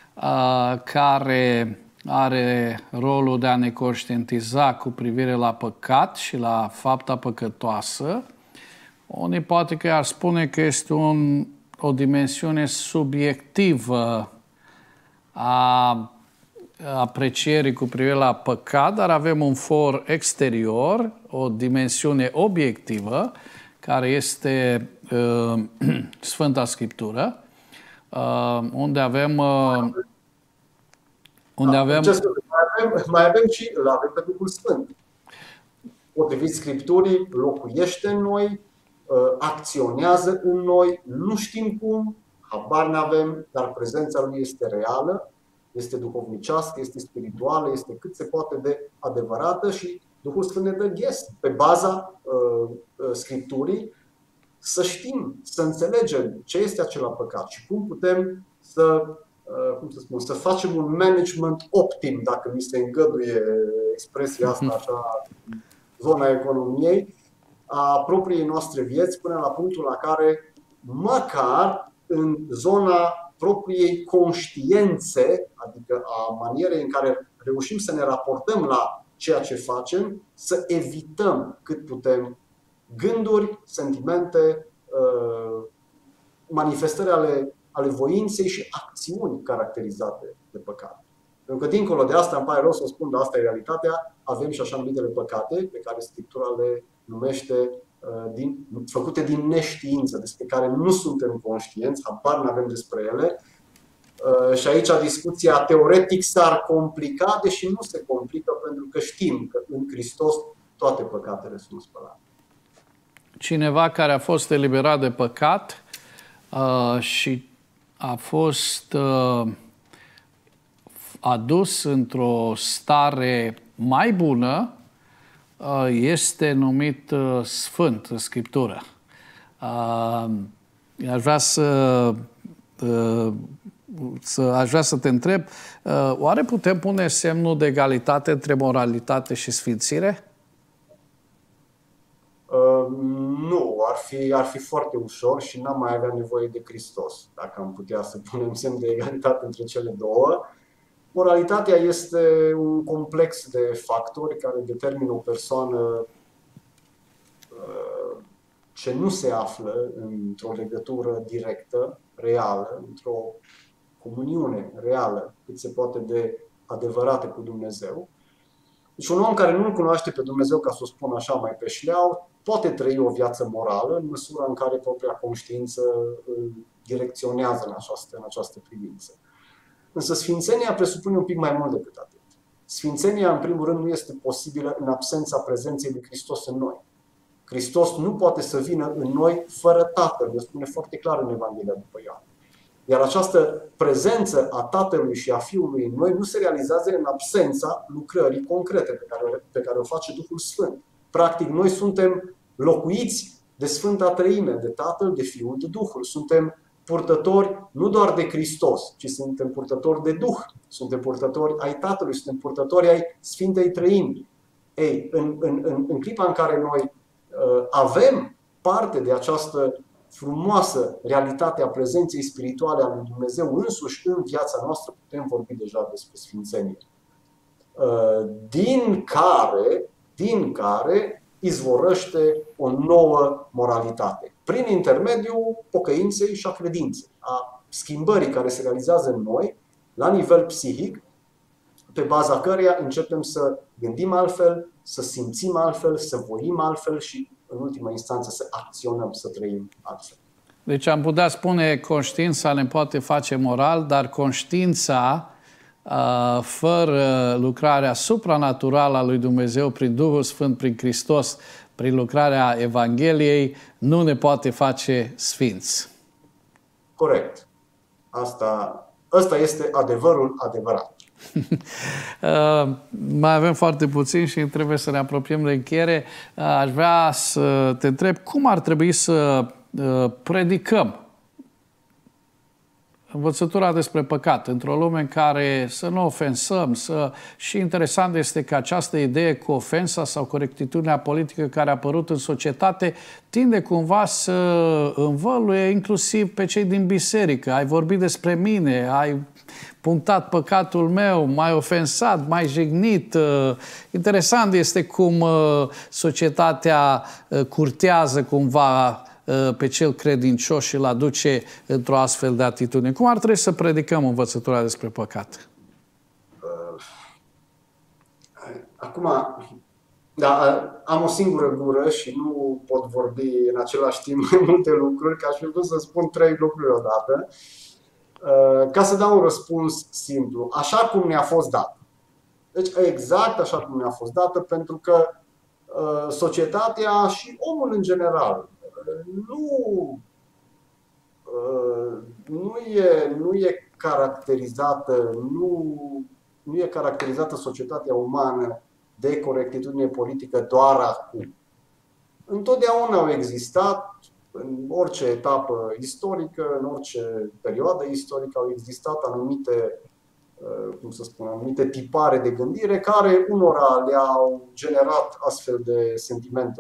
care are rolul de a ne conștientiza cu privire la păcat și la fapta păcătoasă. Unii poate că ar spune că este o dimensiune subiectivă a aprecierii cu privire la păcat, dar avem un for exterior, o dimensiune obiectivă, care este Sfânta Scriptură, unde avem... Mai avem și îl avem pe Duhul Sfânt. Potrivit Scripturii, locuiește în noi, acționează în noi, nu știm cum, habar n-avem, dar prezența lui este reală, este duhovnicească, este spirituală, este cât se poate de adevărată și Duhul Sfânt ne dă ghes pe baza Scripturii să știm, să înțelegem ce este acela păcat și cum putem să facem un management optim, dacă mi se îngăduie expresia asta așa, zona economiei, a propriei noastre vieți până la punctul la care măcar în zona propriei conștiințe, adică a manierei în care reușim să ne raportăm la ceea ce facem, să evităm cât putem gânduri, sentimente, manifestări ale voinței și acțiuni caracterizate de păcat. Pentru că dincolo de asta, îmi pare rău să spun, dar asta e realitatea, avem și așa numitele păcate pe care Scriptura le numește făcute din neștiință, despre care nu suntem conștienți, habar n-avem despre ele. Și aici discuția teoretic s-ar complica, deși nu se complică, pentru că știm că în Hristos toate păcatele sunt spălate. Cineva care a fost eliberat de păcat și a fost adus într-o stare mai bună, este numit sfânt în Scriptură. Aș vrea să te întreb, oare putem pune semnul de egalitate între moralitate și sfințire? Nu, ar fi foarte ușor și n-am mai avea nevoie de Hristos dacă am putea să punem semn de egalitate între cele două. Moralitatea este un complex de factori care determină o persoană ce nu se află într-o legătură directă, reală, într-o comuniune reală, cât se poate de adevărată cu Dumnezeu. Deci un om care nu-L cunoaște pe Dumnezeu, ca să o spun așa mai pe șleau, poate trăi o viață morală în măsura în care propria conștiință îl direcționează în această privință. Însă sfințenia presupune un pic mai mult decât atât. Sfințenia, în primul rând, nu este posibilă în absența prezenței lui Hristos în noi. Hristos nu poate să vină în noi fără Tatăl. Ne spune foarte clar în Evanghelia după Ioan. Iar această prezență a Tatălui și a Fiului în noi nu se realizează în absența lucrării concrete pe care o face Duhul Sfânt. Practic, noi suntem locuiți de Sfânta Treime, de Tatăl, de Fiul, de Duhul. Suntem purtători nu doar de Hristos, ci suntem purtători de Duh. Suntem purtători ai Tatălui, suntem purtători ai Sfintei Treimi. Ei, în clipa în care noi avem parte de această frumoasă realitate a prezenței spirituale a lui Dumnezeu însuși în viața noastră, putem vorbi deja despre sfințenie. Din care izvorăște o nouă moralitate. Prin intermediul pocăinței și a credinței, a schimbării care se realizează în noi, la nivel psihic, pe baza căreia începem să gândim altfel, să simțim altfel, să voim altfel și, în ultima instanță, să acționăm, să trăim altfel. Deci am putea spune conștiința ne poate face moral, dar conștiința, fără lucrarea supranaturală a lui Dumnezeu prin Duhul Sfânt, prin Hristos, prin lucrarea Evangheliei, nu ne poate sfinți. Corect. Asta este adevărul adevărat. Mai avem foarte puțin și trebuie să ne apropiem de încheiere. Aș vrea să te întreb cum ar trebui să predicăm învățătura despre păcat într-o lume în care să nu ofensăm. Și interesant este că această idee cu ofensa sau corectitudinea politică care a apărut în societate tinde cumva să învăluie inclusiv pe cei din biserică. Ai vorbit despre mine, ai punctat păcatul meu, m-ai ofensat, m-ai jignit. Interesant este cum societatea curtează cumva pe cel credincios și îl aduce într-o astfel de atitudine. Cum ar trebui să predicăm învățătura despre păcat? Acum, da, am o singură gură și nu pot vorbi în același timp mai multe lucruri, că aș fi vrut să spun 3 lucruri odată. Ca să dau un răspuns simplu, așa cum ne-a fost dat. Deci exact așa cum ne-a fost dată, pentru că societatea și omul în general nu e caracterizată societatea umană de corectitudine politică doar acum. Întotdeauna au existat, în orice etapă istorică, în orice perioadă istorică, au existat anumite tipare de gândire care unora le-au generat astfel de sentimente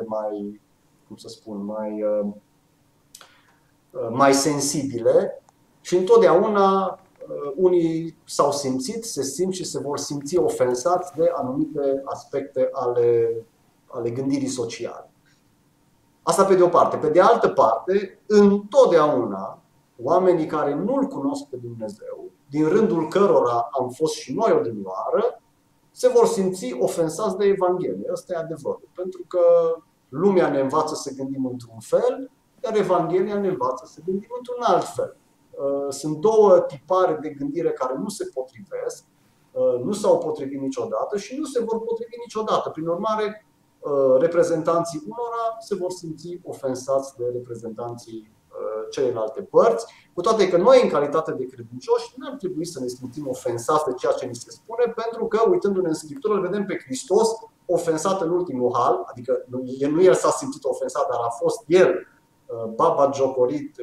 mai sensibile și întotdeauna unii s-au simțit, se simt și se vor simți ofensați de anumite aspecte ale gândirii sociale. Asta pe de o parte. Pe de altă parte, întotdeauna oamenii care nu-L cunosc pe Dumnezeu, din rândul cărora am fost și noi odinioară, se vor simți ofensați de Evanghelie. Ăsta e adevărul. Pentru că lumea ne învață să gândim într-un fel, iar Evanghelia ne învață să gândim într-un alt fel. Sunt două tipare de gândire care nu se potrivesc, nu s-au potrivit niciodată și nu se vor potrivi niciodată. Prin urmare, reprezentanții unora se vor simți ofensați de reprezentanții celelalte părți, cu toate că noi, în calitate de credincioși, nu ar trebui să ne simțim ofensați de ceea ce ni se spune, pentru că, uitându-ne în Scriptură, îl vedem pe Hristos ofensat în ultimul hal, adică nu el s-a simțit ofensat, dar a fost el batjocorit,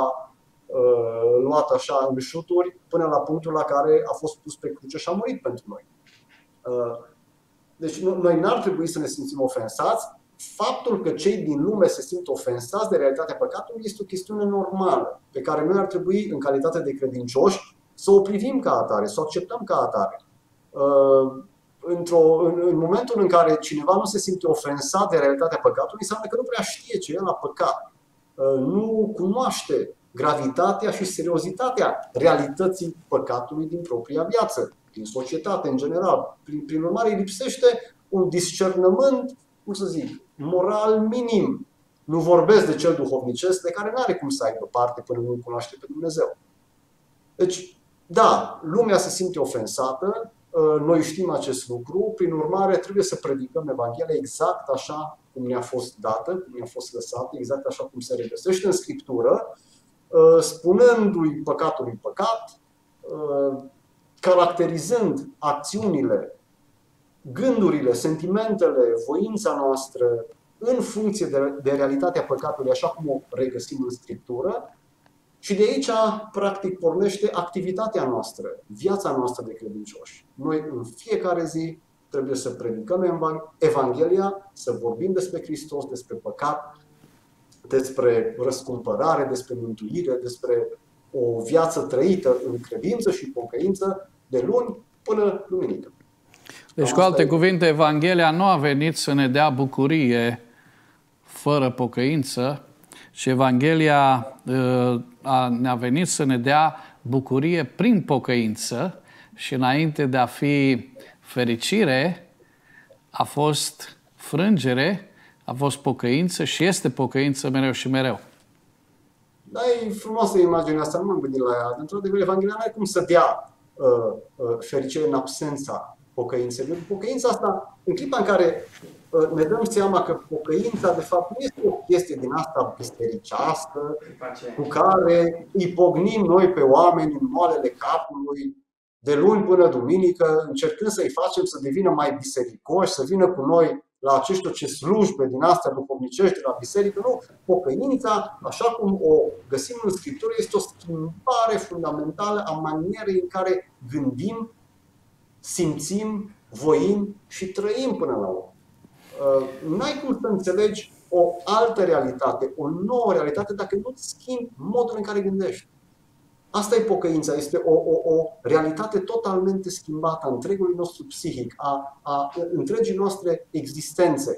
luat așa în șuturi, până la punctul la care a fost pus pe cruce și a murit pentru noi. Deci noi n-ar trebui să ne simțim ofensați. Faptul că cei din lume se simt ofensați de realitatea păcatului este o chestiune normală, pe care noi ar trebui, în calitate de credincioși, să o privim ca atare, să o acceptăm ca atare. În momentul în care cineva nu se simte ofensat de realitatea păcatului, înseamnă că nu prea știe ce e la păcat. Nu cunoaște gravitatea și seriozitatea realității păcatului din propria viață, din societate în general. Prin urmare, îi lipsește un discernământ, moral minim. Nu vorbesc de cel duhovnicesc, de care nu are cum să aibă parte până nu-L cunoaște pe Dumnezeu. Deci, da, lumea se simte ofensată, noi știm acest lucru, prin urmare trebuie să predicăm Evanghelia exact așa cum ne-a fost dată, cum ne-a fost lăsată, exact așa cum se regăsește în Scriptură, spunându-i păcatului păcat, caracterizând acțiunile, gândurile, sentimentele, voința noastră în funcție de realitatea păcatului, așa cum o regăsim în Scriptură. Și de aici, practic, pornește activitatea noastră, viața noastră de credincioși. Noi, în fiecare zi, trebuie să predicăm Evanghelia, să vorbim despre Hristos, despre păcat, despre răscumpărare, despre mântuire, despre o viață trăită în credință și pocăință de luni până duminică. Deci, cu alte cuvinte, Evanghelia nu a venit să ne dea bucurie fără pocăință, și Evanghelia ne-a venit să ne dea bucurie prin pocăință, și înainte de a fi fericire, a fost frângere, a fost pocăință și este pocăință mereu și mereu. Da, e frumoasă imaginea asta, nu m-am gândit la ea. Într-adevăr, Evanghelia nu are cum să dea fericire în absența pocăinței. Pocăința asta, în clipa în care ne dăm seama că pocăința, de fapt, nu este o chestie din asta bisericească, cu care îi pognim noi pe oameni în moalele capului, de luni până duminică, încercând să-i facem să devină mai bisericoși, să vină cu noi la acești slujbe din astea duhovnicești de la biserică. Nu, pocăința, așa cum o găsim în Scriptură, este o schimbare fundamentală a manierei în care gândim, simțim, voim și trăim până la urmă. N-ai cum să înțelegi o altă realitate, o nouă realitate, dacă nu-ți schimbi modul în care gândești. Asta e pocăința, este o realitate totalmente schimbată a întregului nostru psihic, a întregii noastre existențe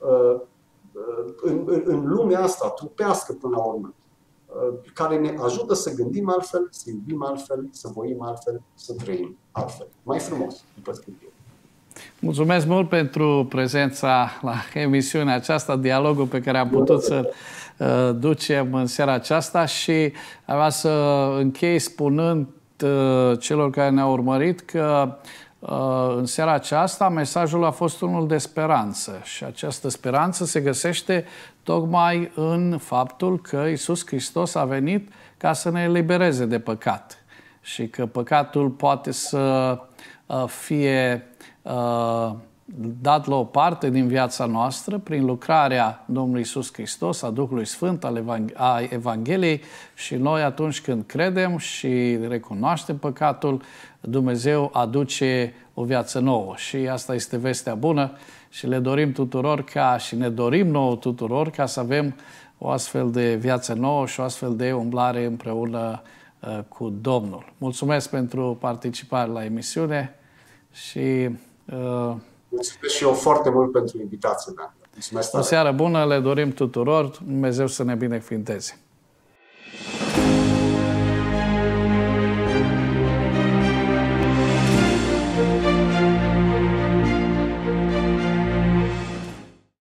în lumea asta, trupească până la urmă, care ne ajută să gândim altfel, să iubim altfel, să voim altfel, să trăim altfel. Mai frumos, după Scriptură. Mulțumesc mult pentru prezența la emisiunea aceasta, dialogul pe care am putut să-l ducem în seara aceasta, și aș vrea să închei spunând celor care ne-au urmărit că în seara aceasta mesajul a fost unul de speranță, și această speranță se găsește tocmai în faptul că Iisus Hristos a venit ca să ne elibereze de păcat și că păcatul poate să fie dat la o parte din viața noastră prin lucrarea Domnului Iisus Hristos, a Duhului Sfânt, a Evangheliei, și noi, atunci când credem și recunoaștem păcatul, Dumnezeu aduce o viață nouă. Și asta este vestea bună și le dorim tuturor și ne dorim nouă tuturor ca să avem o astfel de viață nouă și o astfel de umblare împreună cu Domnul. Mulțumesc pentru participare la emisiune și mulțumesc și eu foarte mult pentru invitație. O seară bună le dorim tuturor, Dumnezeu să ne binecuvinteze.